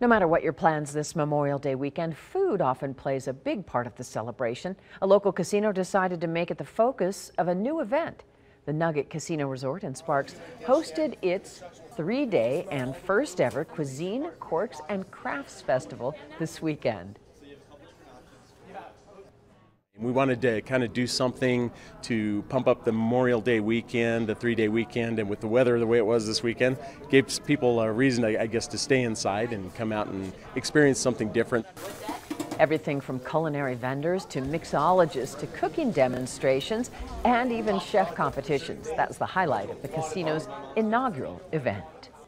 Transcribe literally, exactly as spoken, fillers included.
No matter what your plans this Memorial Day weekend, food often plays a big part of the celebration. A local casino decided to make it the focus of a new event. The Nugget Casino Resort in Sparks hosted its three-day and first ever Cuisine, Corks, and Crafts Festival this weekend. We wanted to kind of do something to pump up the Memorial Day weekend, the three-day weekend, and with the weather the way it was this weekend, gave people a reason, I guess, to stay inside and come out and experience something different. Everything from culinary vendors to mixologists to cooking demonstrations and even chef competitions. That's the highlight of the casino's inaugural event.